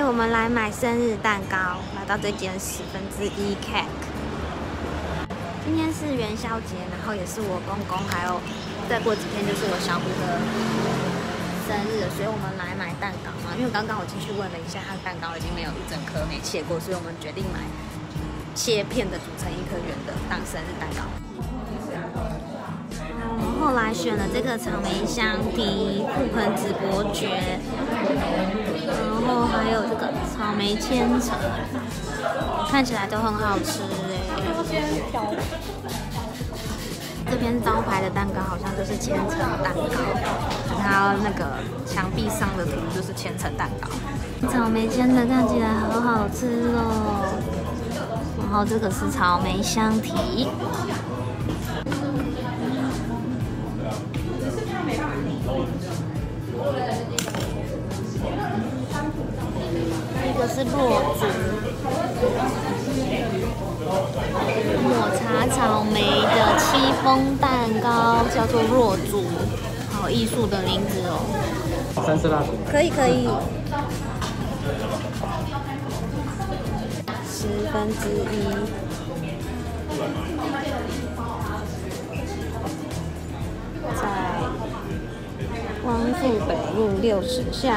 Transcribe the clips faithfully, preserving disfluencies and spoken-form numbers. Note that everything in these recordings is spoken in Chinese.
我们来买生日蛋糕，来到这间十分之一 cake。今天是元宵节，然后也是我公公，还有再过几天就是我小姑的生日，所以我们来买蛋糕嘛。因为刚刚我进去问了一下，他的蛋糕已经没有一整颗没切过，所以我们决定买切片的，组成一颗圆的当生日蛋糕。我们后来选了这个草莓香缇、覆盆子伯爵，然后还有这个草莓千层，看起来都很好吃哎。这边招牌的蛋糕好像就是千层蛋糕，它那个墙壁上的图就是千层蛋糕。草莓千层看起来好好吃哦。然后这个是草莓香缇。这个是落竹，抹茶草莓的戚风蛋糕，叫做落竹，好艺术的名字哦。 三色蜡烛， 可以可以。十分之一。在光复北路六十巷。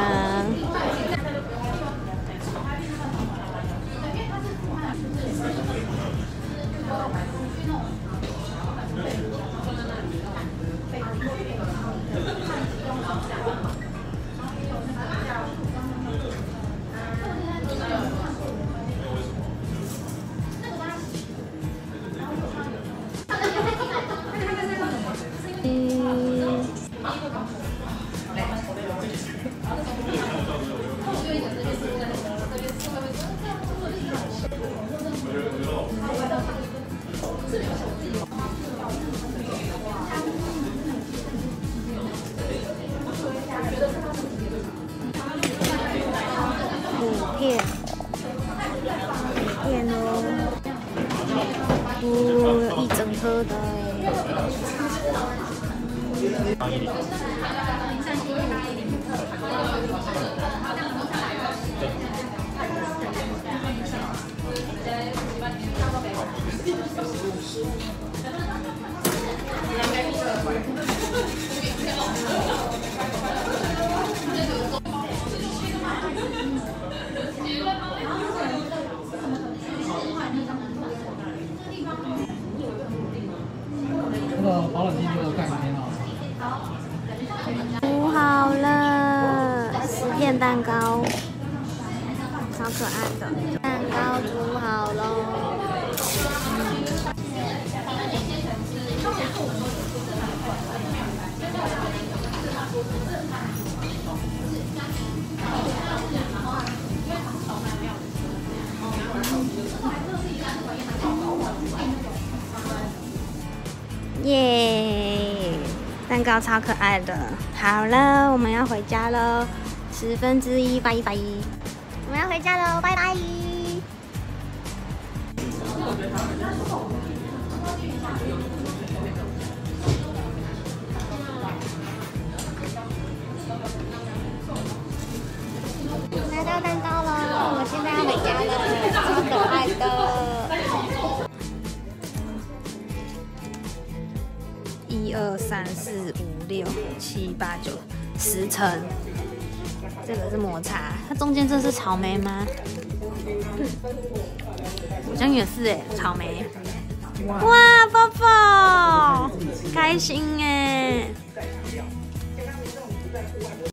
五片，五片哦，哦，一整颗的那个保冷剂就盖几天啊？ 煮好了，十片蛋糕，超可爱的。蛋糕煮好喽。耶！蛋糕超可爱的。好了，我们要回家喽。十分之一，拜拜。我们要回家喽，拜拜。拿到蛋糕了，我现在要回家了，超可爱的。一二三四五六七八九十层，这个是抹茶，它中间这是草莓吗？好像也是哎，草莓。哇，宝宝，开心哎！